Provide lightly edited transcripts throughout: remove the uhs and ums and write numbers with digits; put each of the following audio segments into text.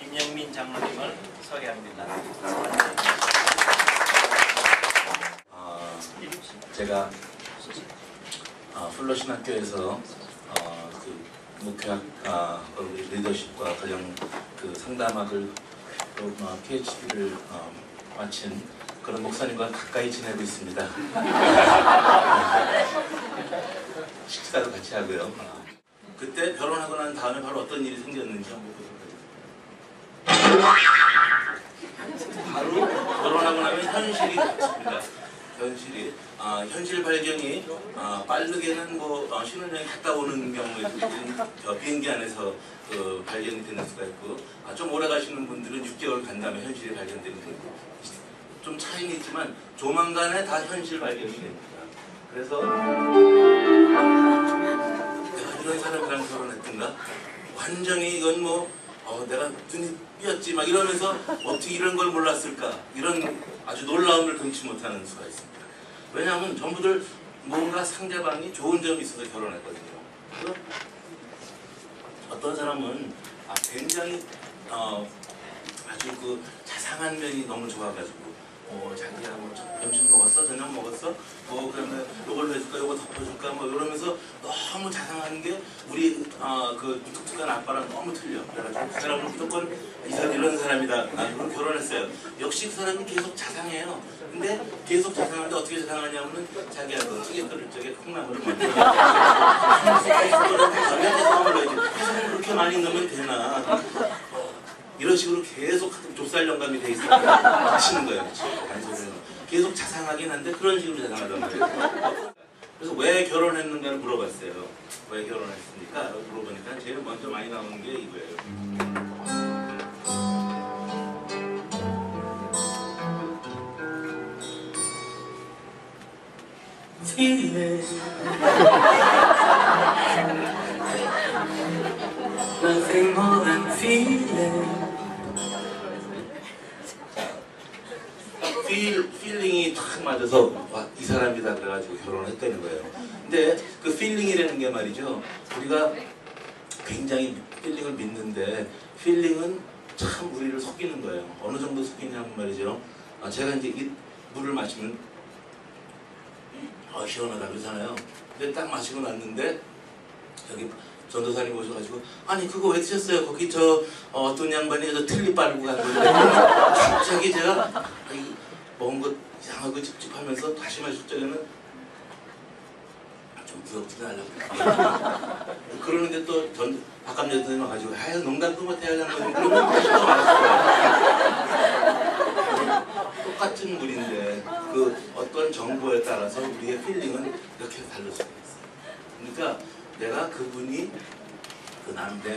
김영민 장로님을 소개합니다. 제가 플러신학교에서 그 목회학 리더십과 가정 그 상담학을 또 PhD를 마친 그런 목사님과 가까이 지내고 있습니다. 식사도 같이 하고요. 그때 결혼하고 난 다음에 바로 어떤 일이 생겼는지 한번 보도록 하겠습니다. 바로 결혼하고 나면 현실이 닥칩니다. 현실 발견이 빠르게는 신혼여행 갔다 오는 경우에도 비행기 안에서 발견이 되는 수가 있고, 좀 오래 가시는 분들은 6개월 간 다음에 현실이 발견되는 좀 차이는 있지만 조만간에 다 현실 발견이 됩니다. 그래서 내가 이런 사람이랑 결혼했던가? 완전히 이건 내가 눈이 삐었지 막 이러면서 어떻게 이런 걸 몰랐을까? 이런 아주 놀라움을 금치 못하는 수가 있습니다. 왜냐하면 전부들 뭔가 상대방이 좋은 점이 있어서 결혼했거든요. 어떤 사람은 굉장히 아주 그 자상한 면이 너무 좋아가지고 자기야 점심 먹었어? 저녁 먹었어? 그러면 요걸로 해줄까? 요거 덮어줄까? 이러면서 너무 자상한 게 우리 그 독특한 아빠랑 너무 틀려. 그래가지고 그 사람은 무조건 이런 사람이다. 그럼 결혼했어요. 역시 그 사람이 계속 자상해요. 근데 계속 자상한데 어떻게 자상하냐면은 자기야 그 찌개 끓일 적에 콩나물을 먼저 해서 그렇게 많이 넣으면 되나? 이런 식으로 계속 좁쌀 영감이 돼 있어서 하시는 거예요. 단소리는 계속 자상하긴 한데 그런 식으로 자상하단 말이에요. 그래서 왜 결혼했는가를 물어봤어요. 왜 결혼했습니까? 물어보니까 제일 먼저 많이 나오는 게 이거예요. Nothing more than feeling. 필링이 탁 맞아서 이 사람이다 그래가지고 결혼을 했다는 거예요. 근데 그 필링이라는 게 말이죠. 우리가 굉장히 필링을 믿는데 필링은 참 우리를 속이는 거예요. 어느 정도 속이냐면 말이죠. 제가 이제 이 물을 마시면 시원하다 그러잖아요. 근데 딱 마시고 났는데 여기 전도사님 오셔가지고 아니 그거 왜 드셨어요? 거기 어떤 양반이 틀니 빨고 간 건데 갑자기 제가 먹은 거 이상하고 찝찝하면서 다시 마실 적에는 좀 부럽지도 않으려고 그러는데 또 바깥 여자들이 와가지고 농담도 못해야 하는 거지 그러면 다시 또 마실 거예요. 똑같은 물인데 그 어떤 정보에 따라서 우리의 필링은 이렇게 다를 수가 있어요. 그러니까 내가 그분이 내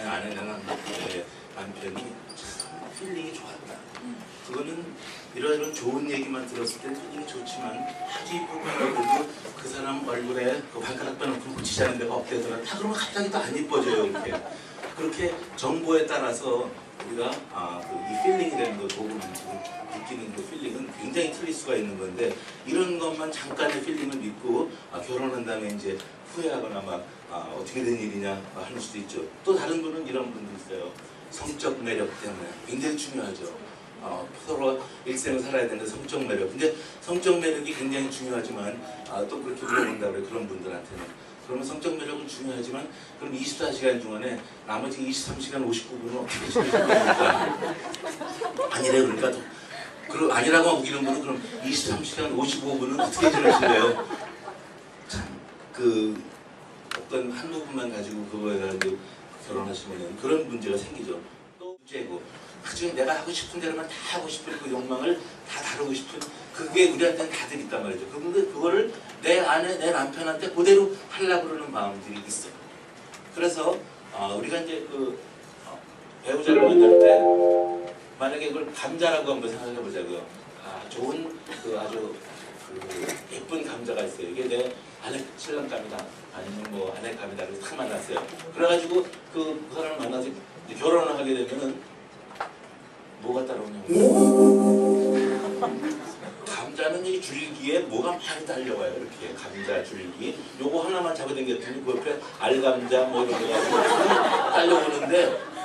남편이 참 필링이 좋았다. 그거는 이런 좋은 얘기만 들었을 때 필링이 좋지만 아주 이쁘고 그 사람 얼굴에 그 발가락 빼놓고 붙이자는 데가 없대더라. 다 그러면 갑자기 또 안 이뻐져요. 그렇게 정보에 따라서 우리가 이 필링이라는 거 보고 느끼는 그 필링은 굉장히 틀릴 수가 있는 건데 이런 것만 잠깐의 필링을 믿고 결혼한 다음에 이제 후회하거나 어떻게 된 일이냐 하는 수도 있죠. 또 다른 분은 이런 분도 있어요. 성적 매력 때문에 굉장히 중요하죠. 서로 일생을 살아야 되는데 성적 매력. 근데 성적 매력이 굉장히 중요하지만 또 그렇게 물어본다 그래요. 그런 분들한테는. 그러면 성적 매력은 중요하지만 그럼 24시간 중간에 나머지 23시간 59분은 어떻게 지내실 겁니까? 아니래 그러니까 아니라고 하고 이런 분은 그럼 23시간 55분은 어떻게 지내실래요? 참 어떤 한두 분만 가지고 그거에 가지고 결혼하시면 그런 문제가 생기죠. 또 문제고 그중에 내가 하고 싶은 대로만 다 하고 싶은 그 욕망을 다 다루고 싶은 그게 우리한테는 다들 있단 말이죠. 근데 그거를 내 아내, 내 남편한테 그대로 하려고 그러는 마음들이 있어요. 그래서 우리가 이제 배우자를 만날 때 만약에 그걸 감자라고 한번 생각해 보자고요. 좋은 아주 예쁜 감자가 있어요. 이게 내 아내 신랑감이다. 아니면 아내 감이다. 그래서 탁 만났어요. 그래가지고 그 사람을 만나서 결혼을 하게 되면은 뭐가 따라오냐고. 감자는 이 줄기에 뭐가 많이 달려와요. 이렇게 감자 줄기. 요거 하나만 잡아당겼더니 그 옆에 알감자 이런 거 딸려오는데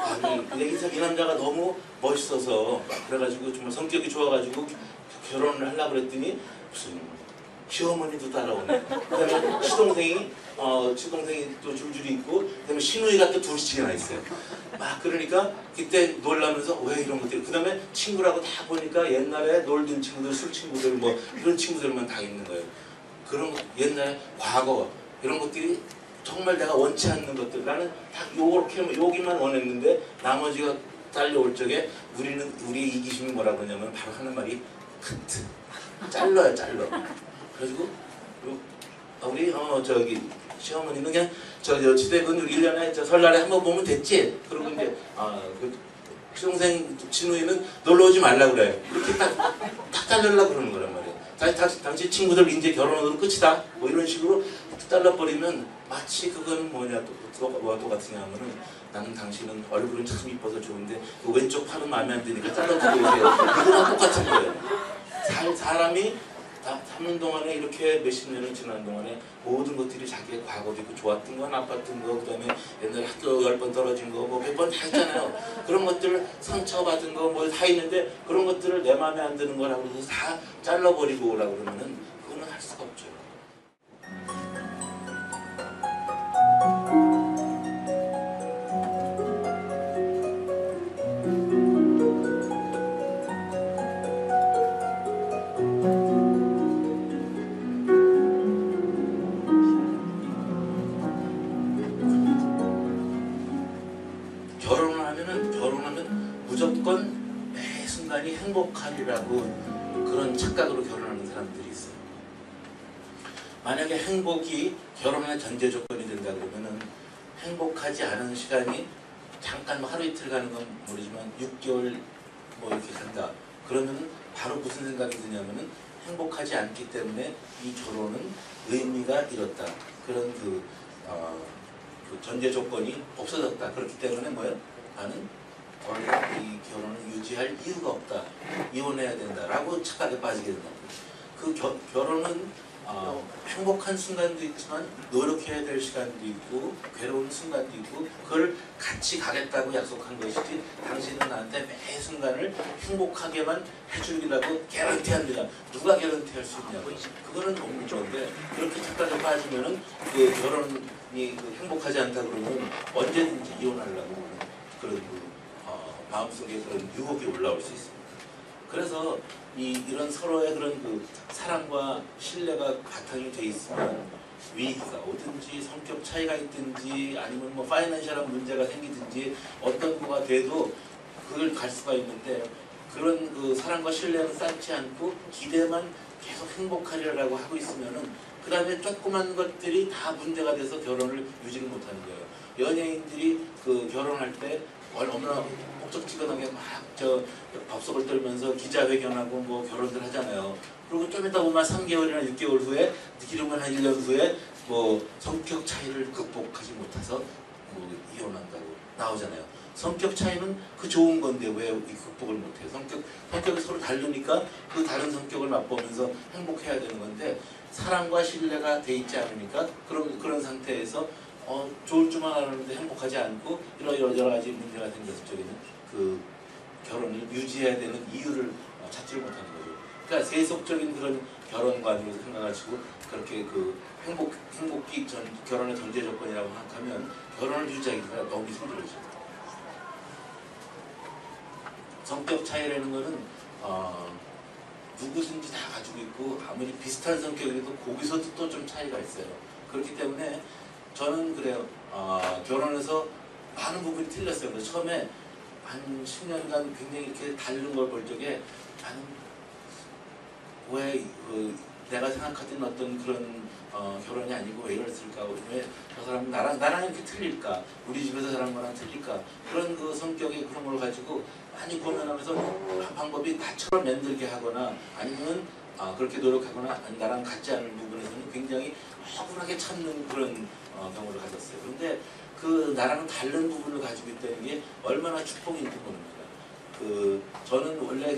아니 근데 이 남자가 너무 멋있어서 그래가지고 정말 성격이 좋아가지고 결혼을 하려고 그랬더니 무슨 시어머니도 따라오네. 그다음에 시동생이 또 줄줄이 있고, 그다음에 시누이가 또 둘씩이나 있어요. 막 그러니까 그때 놀라면서 왜 이런 것들이. 그다음에 친구라고 다 보니까 옛날에 놀던 친구들, 술 친구들 뭐 이런 친구들만 다 있는 거예요. 그런 옛날에 과거 이런 것들이 정말 내가 원치 않는 것들. 나는 딱 요렇게 여기만 원했는데 나머지가 딸려올 적에 우리의 이기심이 뭐라 그러냐면 바로 하는 말이 카트. 잘라요, 잘라. 그래가지고 우리 저기 시어머니는 그냥 저 지대군 우리 1년에 저 설날에 한번 보면 됐지. 그리고 이제 그 시동생 친우이는 놀러 오지 말라 그래. 이렇게 딱 잘라려고 그러는 거란 말이야. 당신 친구들 이제 결혼으로 끝이다. 뭐 이런 식으로 잘라버리면 마치 그거는 뭐냐 뭐가 똑같으냐 하면은 나는 당신은 얼굴은 참 이뻐서 좋은데 그 왼쪽 팔은 마음에 안 드니까 잘라주고 오세요. 이거랑 똑같은 거예요. 사람이 사는 동안에 이렇게 몇십 년을 지난 동안에 모든 것들이 자기의 과거도 있고 좋았던 건 아팠던 거, 그 다음에 옛날에 학교 10번 떨어진 거 뭐 100번 다 있잖아요. 그런 것들 상처받은 거 뭐 다 있는데 그런 것들을 내 마음에 안 드는 거라고 해서 다 잘라버리고 오라고 그러면은 그거는 할 수가 없죠. 결혼하면 무조건 매 순간이 행복하리라고 그런 착각으로 결혼하는 사람들이 있어요. 만약에 행복이 결혼의 전제 조건이 된다 그러면은 행복하지 않은 시간이 잠깐 뭐 하루 이틀 가는 건 모르지만 6개월 뭐 이렇게 간다. 그러면은 바로 무슨 생각이 드냐면은 행복하지 않기 때문에 이 결혼은 의미가 잃었다. 그런 그 전제 조건이 없어졌다. 그렇기 때문에 뭐예요? 나는 원래 이 결혼을 유지할 이유가 없다. 이혼해야 된다라고 착각에 빠지게 된다. 그 결혼은 행복한 순간도 있지만 노력해야 될 시간도 있고 괴로운 순간도 있고 그걸 같이 가겠다고 약속한 것이지 당신은 나한테 매 순간을 행복하게만 해주기라고 개런티합니다. 누가 개런티할 수 있냐고. 그거는 없는 건데 그렇게 착각에 빠지면은 그 결혼이 행복하지 않다 그러면 언제든지 이혼하려고 그런 마음속에 그런 유혹이 올라올 수 있습니다. 그래서 이런 서로의 그런 그 사랑과 신뢰가 바탕이 돼 있으면 위기가 오든지 성격 차이가 있든지 아니면 뭐 파이낸셜한 문제가 생기든지 어떤 거가 돼도 그걸 갈 수가 있는데 그런 그 사랑과 신뢰는 쌓지 않고 기대만 계속 행복하리라고 하고 있으면은 그 다음에 조그만 것들이 다 문제가 돼서 결혼을 유지를 못하는 거예요. 연예인들이 그 결혼할 때 얼마나 목적지근하게 막 밥속을 떨면서 기자회견하고 뭐 결혼들 하잖아요. 그리고 좀 이따 보면 3개월이나 6개월 후에 기르면 한 1년 후에 뭐 성격 차이를 극복하지 못해서 뭐 이혼한다고 나오잖아요. 성격 차이는 그 좋은 건데 왜 극복을 못해요? 성격이 서로 다르니까 그 다른 성격을 맛보면서 행복해야 되는 건데 사랑과 신뢰가 돼 있지 않으니까 그런 상태에서 좋을 줄만 알았는데 행복하지 않고 여러 가지 문제가 생겼을 적에는 그 결혼을 유지해야 되는 이유를 찾지를 못하는 거죠. 그러니까 세속적인 그런 결혼관으로 생각하시고 그렇게 그 행복이 결혼의 전제 조건이라고 생각하면 결혼을 유지하기가 너무 힘들어져요. 성격 차이라는 거는 누구든지 다 가지고 있고 아무리 비슷한 성격이라도 거기서도 또 좀 차이가 있어요. 그렇기 때문에 저는 그래요. 결혼해서 많은 부분이 틀렸어요. 그래서 처음에 한 10년간 굉장히 이렇게 다른 걸 볼 적에 나는 왜 내가 생각하던 어떤 그런 결혼이 아니고 왜 이랬을까? 왜 저 사람은 나랑 이렇게 틀릴까? 우리 집에서 자란 거랑 틀릴까? 그런 그 성격의 그런 걸 가지고 많이 고민하면서 방법이 나처럼 만들게 하거나 아니면 그렇게 노력하거나 나랑 같지 않은 부분에서는 굉장히 억울하게 참는 그런 경우를 가졌어요. 그런데 그 나랑 다른 부분을 가지고 있다는 게 얼마나 축복인지 모릅니다. 저는 원래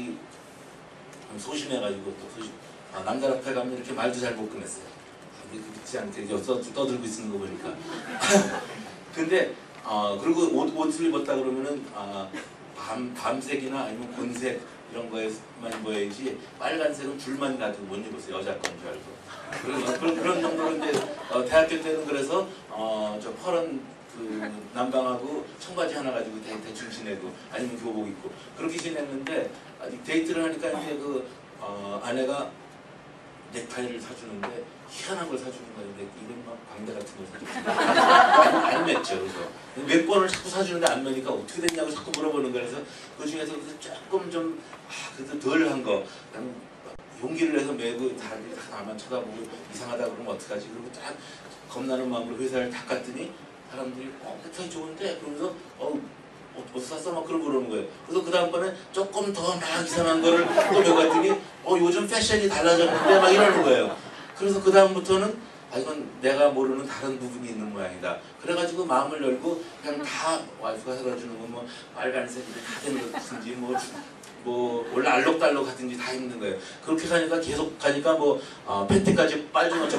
소심해가지고 또 남자 앞에 가면 이렇게 말도 잘 못 꺼냈어요. 그렇지 않게 떠들고 있는 거 보니까. 근데 그리고 옷을 입었다 그러면은 밤색이나 아니면 곤색 이런 거에만 입어야지 빨간색은 줄만 가지고 못 입었어요. 여자 건 줄 알고. 그런 정도로 이제 대학교 때는 그래서 저 퍼런 그 남방하고 청바지 하나 가지고 대충 지내고 아니면 교복 입고 그렇게 지냈는데 데이트를 하니까 이제 그 아내가 넥타이를 사주는데 희한한 걸 사주는 거예요. 이건 막 광대 같은 걸 사주는데 안 맸죠. 그래서 몇 번을 자꾸 사주는데 안 매니까 어떻게 됐냐고 자꾸 물어보는 거예요. 그래서 그 중에서 조금 좀 그래도 덜한 거 그냥 용기를 내서 매고 사람들이 다 나만 쳐다보고 이상하다 그러면 어떡하지? 그리고 딱 겁나는 마음으로 회사를 딱 갔더니 사람들이 넥타이 좋은데 그러면서 어디서 샀어? 막 그러고 그러는 거예요. 그래서 그 다음번에 조금 더 막 이상한 거를 또 매봤더니 요즘 패션이 달라졌는데 막 이러는 거예요. 그래서 그 다음부터는 이건 내가 모르는 다른 부분이 있는 모양이다. 그래가지고 마음을 열고 그냥 다 와이프가 사다주는 거 뭐 빨간색 다 된 것인지 뭐 원래 알록달록 하든지 다 입는 거예요. 그렇게 가니까 계속 가니까 팬티까지 빨주 넣죠.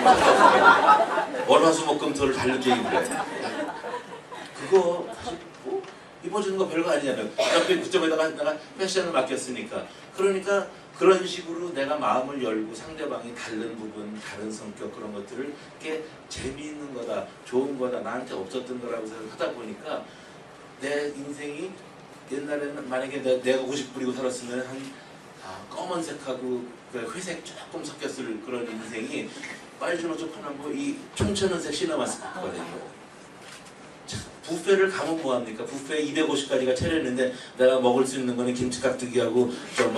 월화수목금토를 다르게 입는 거예요. 그거 사실 입어주는 거 별거 아니잖아요. 어차피 그쪽에다가 내가 패션을 맡겼으니까. 그러니까 그런 식으로 내가 마음을 열고 상대방이 다른 부분, 다른 성격 그런 것들을 이렇게 재미있는 거다, 좋은 거다, 나한테 없었던 거라고 생각하다 보니까 내 인생이 옛날에는 만약에 내가 50불이고 살았으면 한 검은색하고 회색 조금 섞였을 그런 인생이 빨주노초 파남보 이 총천원색 시네마스 거거든요. 뷔페를 가면 뭐합니까? 뷔페에 250가지가 차렸는데 내가 먹을 수 있는 거는 김치깍두기하고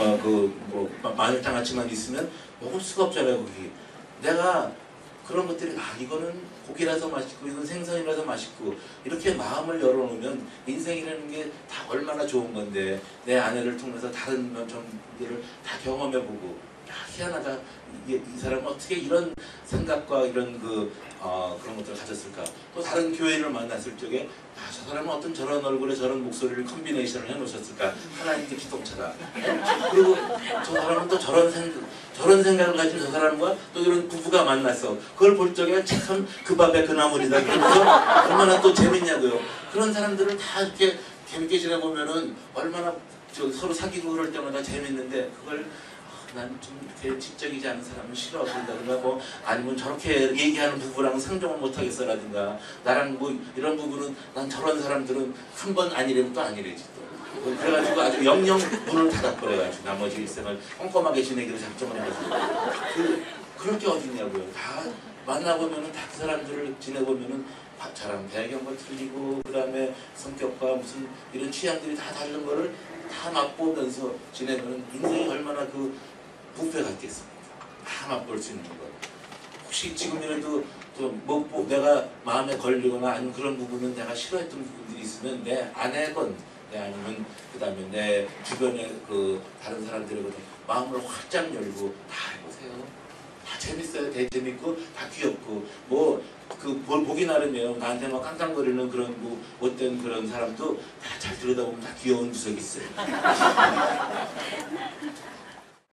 마늘장아찌만 있으면 먹을 수가 없잖아요. 거기 내가 그런 것들이 이거는 고기라서 맛있고 이건 생선이라서 맛있고 이렇게 마음을 열어놓으면 인생이라는 게 다 얼마나 좋은 건데 내 아내를 통해서 다른 점들을 다 경험해보고 희한하다. 이 사람은 어떻게 이런 생각과 이런 그런 것들을 가졌을까. 또 다른 교회를 만났을 적에 저 사람은 어떤 저런 얼굴에 저런 목소리를 컴비네이션을 해놓으셨을까. 하나님께 기동차다. 그리고 저 사람은 또 저런 생각을 가진 저 사람과 또 이런 부부가 만났어. 그걸 볼 적에 참 그 밥에 그 나물이다. 그러면서 얼마나 또 재밌냐고요. 그런 사람들을 다 이렇게 재밌게 지내보면은 얼마나 서로 사귀고 그럴 때마다 재밌는데 그걸 난 좀 이렇게 지적이지 않은 사람은 싫어 그런다든가 아니면 저렇게 얘기하는 부부랑 상종을 못하겠어라든가 나랑 이런 부분은 난 저런 사람들은 한 번 아니래면 또 아니래지 또 그래가지고 아주 영영 문을 닫아버려가지고 나머지 일생을 꼼꼼하게 지내기로 작정을 해가지고 그럴 게 어딨냐고요. 다 만나보면은 다 그 사람들을 지내보면은 자랑 배경도 틀리고 그 다음에 성격과 무슨 이런 취향들이 다 다른 거를 다 맛보면서 지내면 인생이 얼마나 뷔페 같겠습니까? 다 맛볼 수 있는 거. 혹시 지금이라도 내가 마음에 걸리거나 아니면 그런 부분은 내가 싫어했던 부분들이 있으면 내 아내건 아니면 그 다음에 내 주변에 다른 사람들에게 마음을 활짝 열고 다 해보세요. 다 재밌어요. 되게 재밌고 다 귀엽고 뭘 보기 나름이에요. 나한테 막 깡깡거리는 그런 못된 그런 사람도 다 잘 들여다보면 다 귀여운 구석이 있어요.